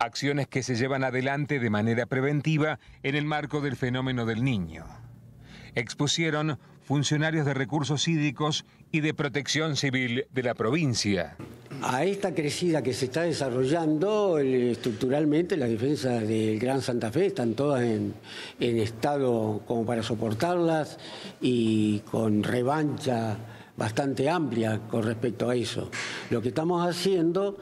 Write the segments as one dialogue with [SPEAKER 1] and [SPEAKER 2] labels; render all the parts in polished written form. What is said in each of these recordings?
[SPEAKER 1] acciones que se llevan adelante de manera preventiva en el marco del fenómeno del Niño. Expusieron funcionarios de recursos hídricos y de protección civil de la provincia.
[SPEAKER 2] A esta crecida que se está desarrollando, estructuralmente las defensas del Gran Santa Fe están todas en estado como para soportarlas y con revancha bastante amplia con respecto a eso. Lo que estamos haciendo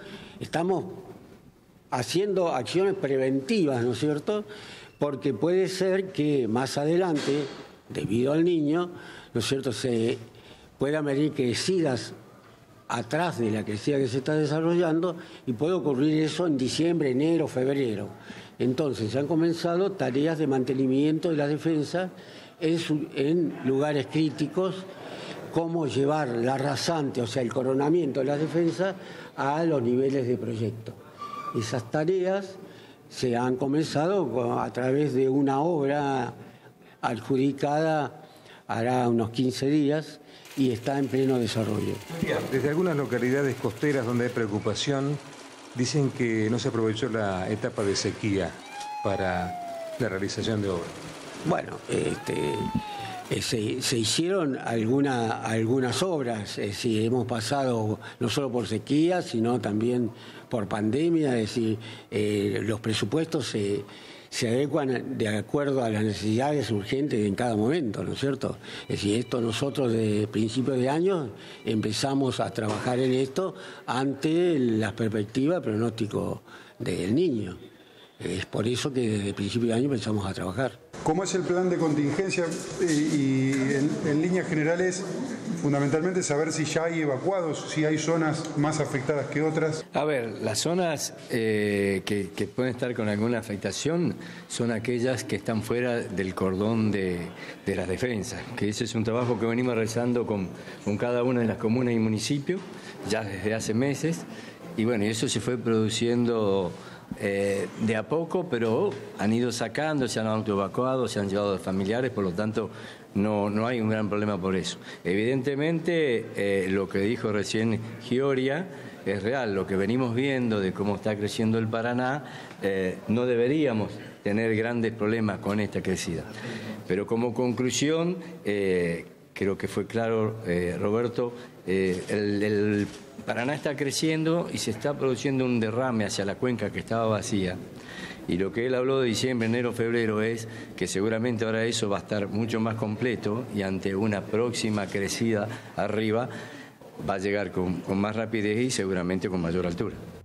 [SPEAKER 2] acciones preventivas, ¿no es cierto? Porque puede ser que más adelante, debido al Niño, ¿no es cierto?, se puedan venir crecidas atrás de la crecida que se está desarrollando y puede ocurrir eso en diciembre, enero, febrero. Entonces se han comenzado tareas de mantenimiento de la defensa en lugares críticos, cómo llevar la rasante, o sea, el coronamiento de la defensa a los niveles de proyecto. Esas tareas se han comenzado a través de una obra adjudicada hará unos 15 días y está en pleno desarrollo.
[SPEAKER 1] Desde algunas localidades costeras donde hay preocupación, dicen que no se aprovechó la etapa de sequía para la realización de obras.
[SPEAKER 2] Bueno, se hicieron algunas obras, hemos pasado no solo por sequía, sino también por pandemia, es decir, los presupuestos se adecuan de acuerdo a las necesidades urgentes en cada momento, ¿no es cierto? Es decir, esto nosotros de principios de año empezamos a trabajar en esto ante la perspectiva del pronóstico del Niño. Es por eso que desde principio de año empezamos a trabajar.
[SPEAKER 3] ¿Cómo es el plan de contingencia? Y en líneas generales, fundamentalmente saber si ya hay evacuados, si hay zonas más afectadas que otras.
[SPEAKER 4] A ver, las zonas que pueden estar con alguna afectación son aquellas que están fuera del cordón de las defensas, que ese es un trabajo que venimos realizando con cada una de las comunas y municipios ya desde hace meses, y bueno, eso se fue produciendo de a poco, pero han ido sacando, se han autoevacuado, se han llevado familiares, por lo tanto no hay un gran problema por eso. Evidentemente lo que dijo recién Gioria es real, lo que venimos viendo de cómo está creciendo el Paraná, no deberíamos tener grandes problemas con esta crecida. Pero como conclusión, creo que fue claro, Roberto, el Paraná está creciendo y se está produciendo un derrame hacia la cuenca que estaba vacía. Y lo que él habló de diciembre, enero, febrero es que seguramente ahora eso va a estar mucho más completo y ante una próxima crecida arriba va a llegar con más rapidez y seguramente con mayor altura.